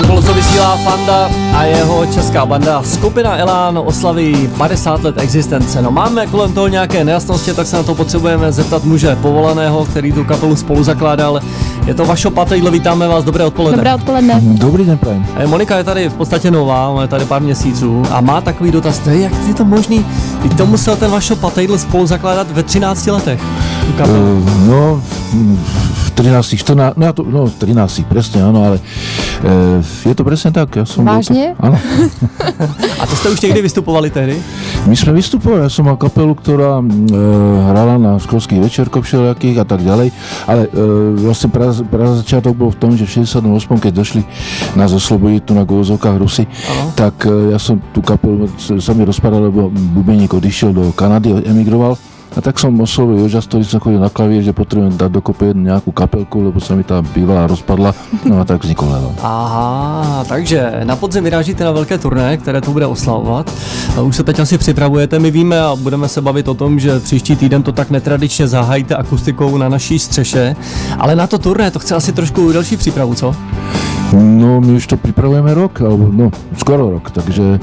Impulzu vysílá Fanda a jeho česká banda. Skupina Elán oslaví 50 let existence. No máme kolem toho nějaké nejasnosti, tak se na to potřebujeme zeptat muže povolaného, který tu kapelu spolu zakládal. Je to Vašo Patejdl, vítáme vás, dobré odpoledne. Dobré odpoledne. Dobrý den, prajem. Monika je tady v podstatě nová, má tady pár měsíců a má takový dotaz, jak je to možný? Teď to musel ten Vašo Patejdl spolu zakládat ve 13 letech. No, v 13, 14, no 13, presne, áno, ale je to presne tak. Ja som vážne? Áno. A to jste už někdy vystupovali tehdy? My sme vystupovali, ja som mal kapelu, ktorá hrala na školských večerkoch všelijakých a tak ďalej, ale vlastne začiatok bol v tom, že v 68, keď došli nás oslobodiť tu na Govozovkách Rusy, tak ja som tú kapelu, sa mi rozpadal, lebo bubeník odišiel do Kanady, emigroval. A tak som oslovil Joža, ktorý som chodil na klavír, že potrebujem dať dokopy nejakú kapelku, lebo sa mi tá bývalá rozpadla, no a tak vznikol Elán. Aha, takže na podzim vyrážíte na velké turné, které tu bude oslavovat. Už se teď asi připravujete, my víme a budeme se bavit o tom, že příští týden to tak netradičně zahájíte akustikou na naší střeše, ale na to turné to chce asi trošku delší přípravu, co? No, my už to pripravujeme rok, alebo no, skoro rok, takže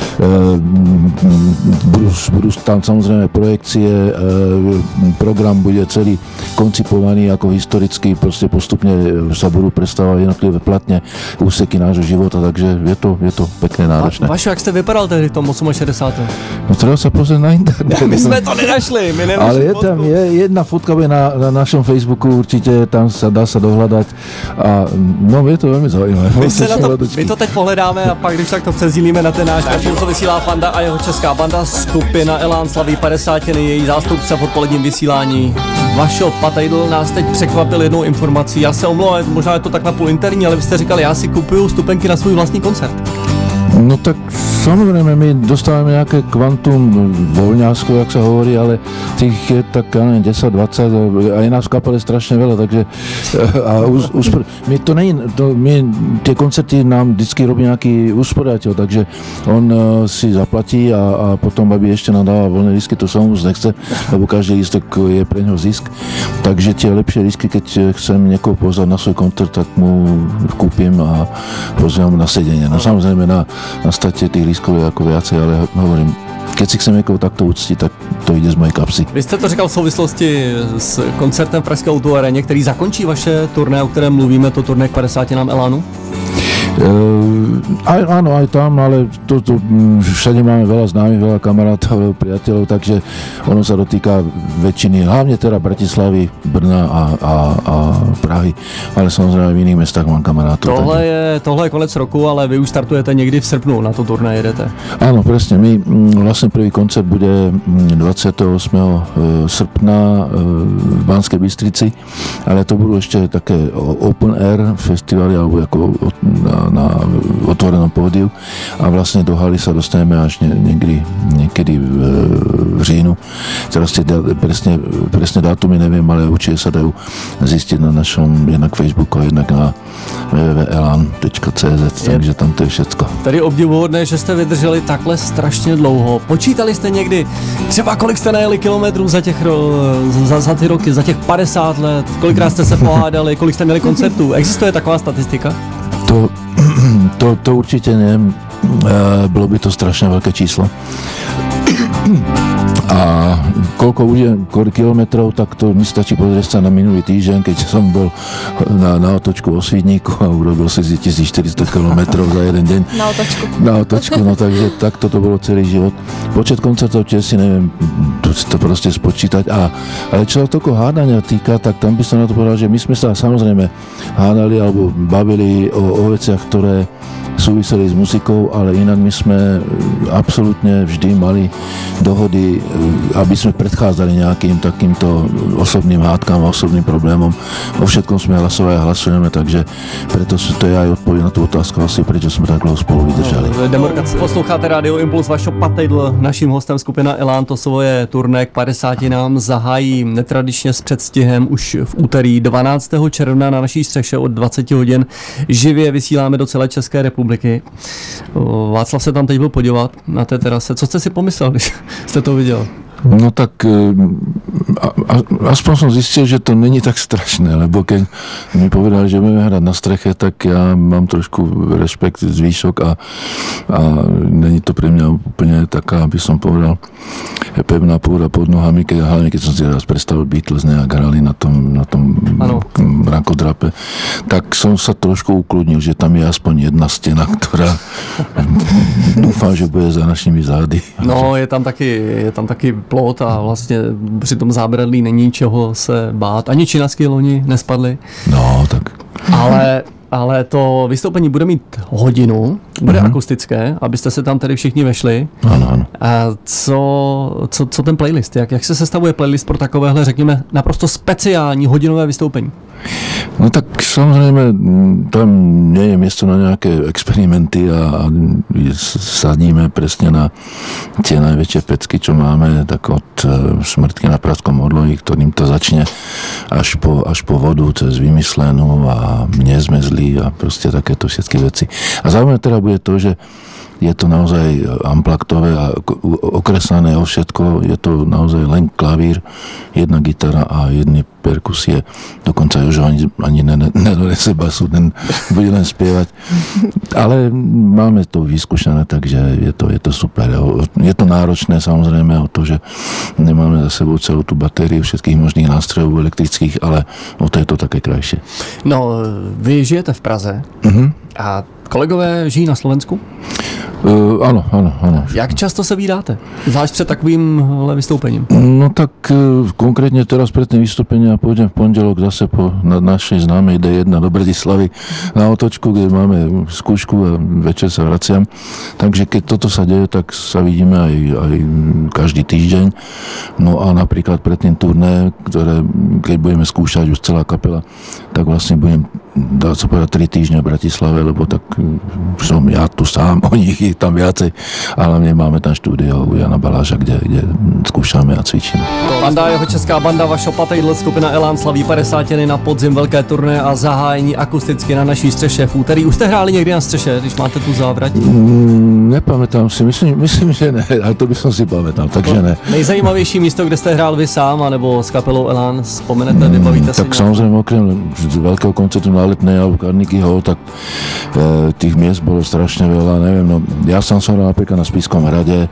budú tam samozrejme projekcie, program bude celý koncipovaný ako historicky, proste postupne sa budú predstavovať jednotlivé platne úseky nášho života, takže je to pekné, náročné. Vašo, jak jste vypadal tehdy v tom 68? No treba sa pozrieť na internet. My sme to nenašli, my nenašli. Ale je tam jedna fotka na našom Facebooku, určite tam dá sa dohľadať a no je to veľmi zaujímavé. My to teď pohledáme a pak když tak to přezdílíme na ten náš način, co vysílá Fanda a jeho česká banda. Skupina Elán slaví 50. její zástupce v odpoledním vysílání. Vašo Patejdl nás teď překvapil jednou informací. Já se omlouvám, možná je to tak napůl interní, ale vy jste říkali, já si kupuju stupenky na svůj vlastní koncert. No tak samozrejme, my dostávame nejaké kvantum voľňásko, jak sa hovorí, ale tých je tak, ja neviem, 10, 20, aj nás v kapele strašne veľa, takže my tie koncerty nám vždycky robí nejaký usporiadateľ, takže on si zaplatí a potom aby ešte nadáva voľné lístky, to sa mu nechce, lebo každý lístok je pre ňoho zisk, takže tie lepšie lístky, keď chcem niekoho pozvať na svoj koncert, tak mu kúpim a pozvem na sedenie. No samozrejme na state tých lístkov je ako viacej, ale hovorím, keď si chcem někoho takto uctiť, tak to ide z mojej kapsy. Vy jste to říkal v souvislosti s koncertem v Pražské autoaréně, který zakončí vaše turné, o kterém mluvíme, to turné k 50 nám Elánu? Áno, aj tam, ale to všade máme veľa známych, veľa kamarátov, veľa priateľov, takže ono sa dotýka väčšiny, hlavne teda Bratislavy, Brna a Prahy, ale samozrejme v iných mestách mám kamarátov. Tohle je konec roku, ale vy už startujete někdy v srpnu, na to turné jedete. Áno, presne, my vlastne prvý koncert bude 28. srpna v Banskej Bystrici, ale to budú ešte také open air festivaly, alebo ako na otvorenom pódiu a vlastne do haly sa dostaneme až niekedy v říjnu. Teraz presne dátumy neviem, ale určite sa dajú zistiť na našom jednak Facebooku a jednak na www.elan.cz, takže tam to je všecko. Tady obdivuhodné, že jste vydrželi takhle strašně dlouho. Počítali jste někdy třeba kolik jste najeli kilometrů za ty roky, za těch 50 let, kolikrát jste se pohádali, kolik jste měli koncertů? Existuje taková statistika? To určite nie. Bylo by to strašne veľké číslo. A koľko kilometrov, tak to mi stačí pozrieť sa na minulý týždeň, keď som bol na otočku o Svídniku a urobil si 1400 kilometrov za jeden deň. Na otočku, no takže takto to bolo celý život. Počet koncertov tiež si neviem to proste spočítať. Ale čo sa toľko hádania týka, tak tam by som na to povedal, že my sme sa samozrejme hádali alebo bavili o veciach, ktoré súviseli s muzikou, ale inak my sme absolútne vždy mali dohody, aby sme predchádzali nejakým takýmto osobným hádkam a osobným problémom. O všetkom sme hlasovali a hlasujeme, takže preto to je aj odpoveď na tú otázku, asi prečo sme tak dlouho spolu vydržali. Posloucháte Rádio Impuls, Vašo Patejdl, naším hostem skupina Elán, to svoje turné k 50 nám zahájí netradičně s předstihem už v úterý 12. června na naší střeše od 20 hodin. Živě vysíláme do celé České republiky. Václav se tam teď byl podívat na té terase. Co jste si pomyslel, když jste to viděl? No tak aspoň som zistil, že to není tak strašné, lebo keď mi povedali, že budeme hrať na streche, tak ja mám trošku rešpekt zvýšok a není to pre mňa úplne taká, aby som povedal, pevná pôda pod nohami, hlavne keď som si raz predstavil Beatles nejak hrali na tom mrakodrape, tak som sa trošku ukludnil, že tam je aspoň jedna stena, ktorá dúfam, že bude za našimi zády. No, je tam taky plot a vlastně při tom zábradlí není čeho se bát. Ani činařské loni nespadly. No, tak. Ale to vystoupení bude mít hodinu, bude akustické, abyste se tam tedy všichni vešli. Ano. A co ten playlist? Jak se sestavuje playlist pro takovéhle, řekněme, naprosto speciální hodinové vystoupení? No tak samozrejme, tam nie je miesto na nejaké experimenty a sadíme presne na tie najväčšie pecky, čo máme, tak od Smrtky na Pražskom odloji, ktorým to začne až po vodu cez Vymyslenú a Nie sme zlí a proste takéto všetky veci. A zaujímavé teda bude to, že je to naozaj amplaktové a okresané o všetko. Je to naozaj len klavír, jedna gitara a jedny perkusie. Dokonca Jožo ani nedonese basu, ten bude len spievať. Ale máme to vyskúšané, takže je to super. Je to náročné samozrejme o to, že nemáme za sebou celú tú batériu všetkých možných nástrojov elektrických, ale o to je to také krajšie. No, vy žijete v Praze a kolegové žijí na Slovensku? Áno. Jak často se vídáte? Zvlášť před takovýmhle vystoupením? No tak konkrétne teraz pred tým vystúpením ja pôjdem v pondelok zase po našej známej D1 do Bratislavy na otočku, kde máme skúšku a večer sa vraciam. Takže keď toto sa deje, tak sa vidíme aj každý týždeň. No a napríklad pred tým turné, ktoré keď budeme skúšať už celá kapela, tak vlastne budem dá sa povedať 3 týždne v Bratislave, lebo tak som ja tu sám, oni ich tam viacej, ale my máme tam štúdio u Jana Baláža, kde skúšame a cvičíme. Banda, jeho česká banda Vašo Patejdl, skupina Elán slaví 50. na podzim velké turné a zahájení akusticky na naší střeše v úterý. Už jste hráli někdy na střeše, když máte tu závrať? Nepamätám si, myslím, že ne, ale to by som si pamätal, takže ne. Nejzajímavější místo, kde jste hrál vy sám, anebo s kapelou Elán, vzpomenete, vybavíte si? Tak samozrejme, okrem veľkého koncertu na Letnej alebo Carnegie Hall, tak tých miest bolo strašne veľa, neviem, no ja som hral napríklad na Spišskom hrade,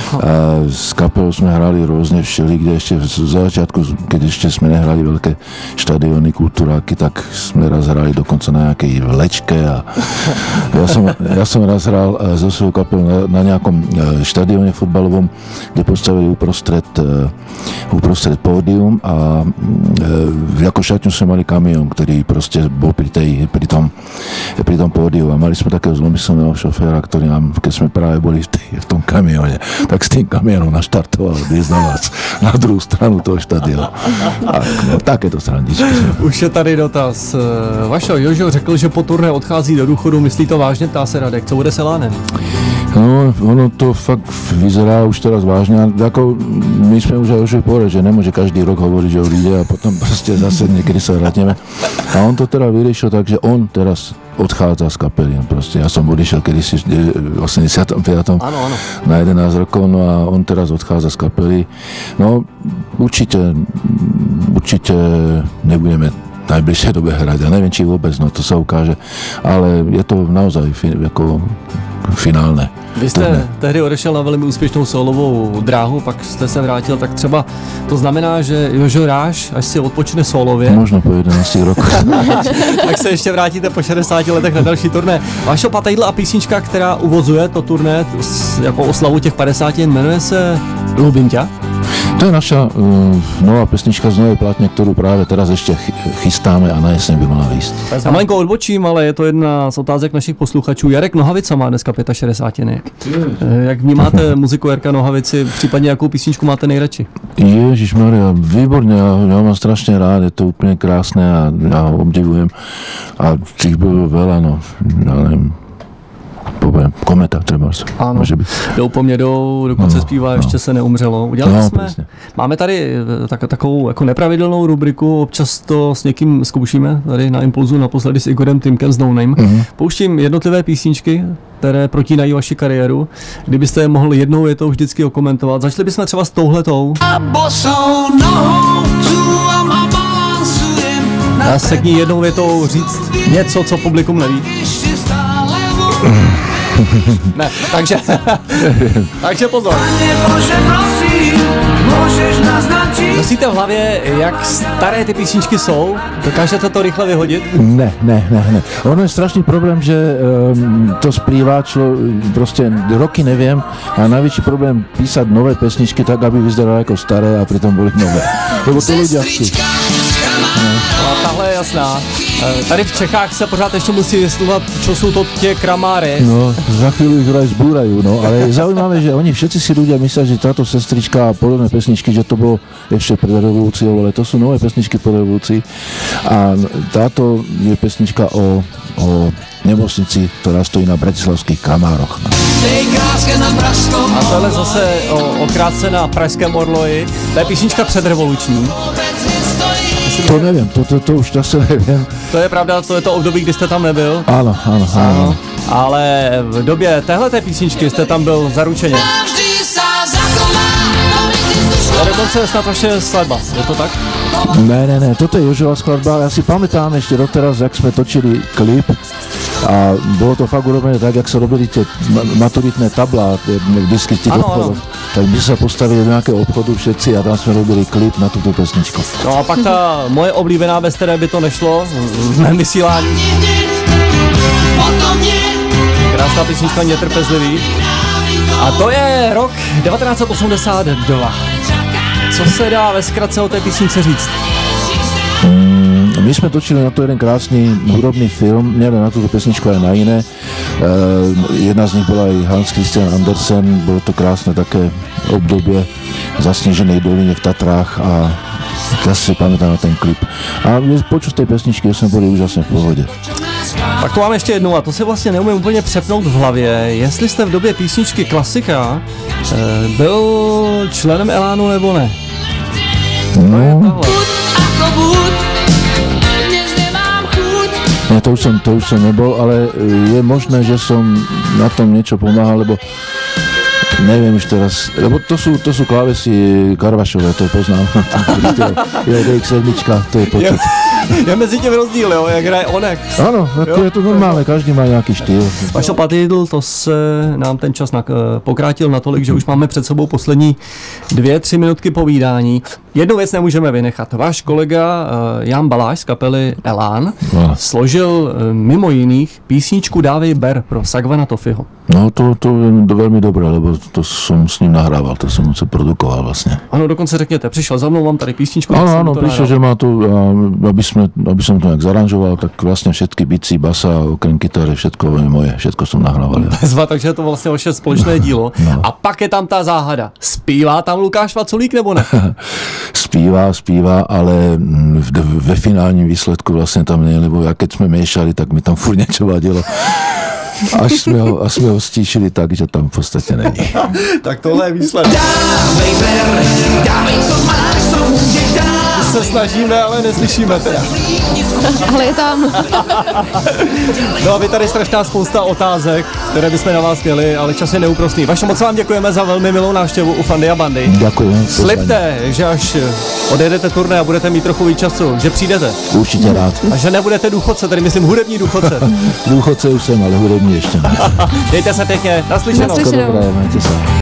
s kapelou sme hrali rôzne všeli, kde ešte v začiatku, keď ešte sme nehrali veľké štadióny, kultúráky, tak sme raz hrali dokonca na nejakej vlečke a ja som raz hral so svojou kapelou na nejakom štadióne futbalovom, kde postavili uprostred pódium a ako šatňu sme mali kamión, ktorý proste bol pri tom pódiu a mali sme takého zlomyselného šoféra, ktorý nám, keď sme práve boli v tom kamióne, tak s tým kamiónom naštartoval viesť na vás na druhou stranu toho štadionu. Takéto srandičky. Už je tady dotaz. Vašo, Jožo řekl, že po turné odchází do důchodu. Myslí to vážně, ptá se Radek. Co bude s Elánem? No, ono to fakt vyzerá už teraz vážne. Ako my sme už aj Jožovi povedali, že nemôže každý rok hovoriť, že odíde a potom proste zase niekedy sa vrátime. A on to teda vyriešil tak, že on teraz odchádza z kapely. Proste ja som odišiel kedysi v 85. Áno. na 11 rokov, no a on teraz odchádza z kapely. No, určite nebudeme najbližšie dobe hrať. Ja neviem, či vôbec, no to sa ukáže, ale je to naozaj ako finálne. Vy jste tehdy odešel na velmi úspěšnou solovou dráhu, pak jste se vrátil, tak třeba to znamená, že Jožo Ráš, až si odpočne solově, možno po 11 rokoch, tak se ještě vrátíte po 60 letech na další turné. Vašo Patejdl a písnička, která uvozuje to turné jako oslavu těch 50, jmenuje se Ľúbim ťa. To je naša nová pesnička z novej platne, ktorú práve teraz ešte chystáme a na jeseň by mala výjsť. Já malinko odbočím, ale je to jedna z otázek našich posluchačů. Jarek Nohavica má dneska 65. Jak vnímáte muziku Jarka Nohavici, případně jakou písničku máte nejradši? Ježišmaria, výborne, ja mám strašne rád, je to úplne krásne a ja ho obdivujem. A tých bylo veľa, no, ja neviem. Kometa třeba. Ano, jdou po mě jdou, dokonce zpívá Ještě se neumřelo. Udělali jsme, přesně. Máme tady takovou jako nepravidelnou rubriku, občas to s někým zkoušíme, tady na Impulzu naposledy s Igorem Týmkem z No Name. Pouštím jednotlivé písničky které protínají vaši kariéru. Kdybyste je mohl jednou větou vždycky okomentovat. Začali bychom třeba s touhletou. Já se k ní jednou větou říct něco, co publikum neví. Ne, takže pozor. Nosíte v hlavě, jak staré ty písničky jsou? Dokážete to rychle vyhodit? Ne. Ono je strašný problém, že to zpívá prostě roky nevím a největší problém písat nové pesničky tak, aby vyzeralo jako staré a přitom byly nové. Lebo to ľudia chcú. No, tahle je jasná. Tady v Čechách se pořád ještě musí vyslovovat, čo jsou to tie kramáry. No, za chvíľu ich vraj zbúrajú, no, ale je zaujímavé, že oni všetci si ľudia myslia, že táto sestrička a podobné pesničky, že to bolo ešte pred revolúciou, ale to sú nové pesničky po revolúcii a táto je pesnička o nemocnici, ktorá stojí na bratislavských Kramároch. A tohle zase okrátce na pražském Orloji, to je písnička předrevoluční. To nevím, to už zase nevím. To je pravda, to je to období, kdy jste tam nebyl. Ano. Ale v době téhleté písničky jste tam byl zaručeně. A dokonce je snad vaše skladba, je to tak? Ne, toto je Jožova skladba. Já si pamätám ešte doteraz, jak jsme točili klip a bylo to fakt urobené tak, jak se robili tie maturitné tabla, vždycky v těch obchodoch. Tak my se postavili do nějakého obchodu všetci a tam jsme robili klip na tuto pesničku. No a pak ta moje oblíbená, bez které by to nešlo, v mém vysílání. Krásná písnička Netrpezlivý. A to je rok 1982. Co se dá ve zkratce o té písničce říct? My jsme točili na to jeden krásný hudobný film, nevím na tuto pesničku, ale na jiné. Jedna z nich byla i Hans Christian Andersen, bylo to krásné také obdobie zasněženej doline v Tatrách a já si pamätám na ten klip. A počuť tej pesničky jsme byli úžasně v pohodě. Tak to mám ještě jednou a to si vlastně neumím úplně přepnout v hlavě. Jestli jste v době písničky Klasika byl členem Elánu nebo ne? No. Ne, to už jsem nebyl, ale je možné, že jsem na tom něco pomáhal, lebo nevím už teraz, lebo to jsou klávesy Karvašové, to poznám. Je DX7, to je počet. Je mezi tím rozdíl, jo, jak hraje Onek. Ano, jako je to normálně, každý má nějaký štýl. Vašo Patejdl, to se nám ten čas pokrátil natolik, že už máme před sebou poslední 2-3 minutky povídání. Jednu věc nemůžeme vynechat. Váš kolega Jan Baláš z kapely Elán složil mimo jiných písničku Dávej ber pro Sagvana Tofiho. No to je velmi dobré, lebo to jsem s ním nahrával, to jsem se produkoval vlastně. Ano, dokonce řekněte, přišel za mnou, mám tady písničku. Ano, přišel, že má to, aby som to nějak zaranžoval, tak vlastně všetky bicí, basa, okrem kytary, všetko je moje, všetko jsem nahrával. Bezva, takže je to vlastně vaše společné dílo. No. A pak je tam ta záhada. Zpívá tam Lukáš Vaculík nebo ne? Zpívá, ale ve finálním výsledku vlastně tam ne, lebo jak keď jsme měšali, tak mi tam furt něco vadilo. Až jsme ho stíšili tak, že tam v podstatě není. Tak tohle je výsledek. Dávej, co máš, co můžeš dát. Se snažíme, ale neslyšíme teda. Ale je tam. No a vy tady strašná spousta otázek, které bychom na vás měli, ale čas je neúprostný. Vaše moc vám děkujeme za velmi milou návštěvu u Fandy a Bandy. Děkuji. Slibte, že až odjedete turné a budete mít trochu víc času, že přijdete. Určitě rád. A že nebudete důchodce, tady myslím hudební důchodce. Důchodce už jsem, ale hudební ještě ne. Dejte se pěkně, naslyšenou. Dobré, majte se.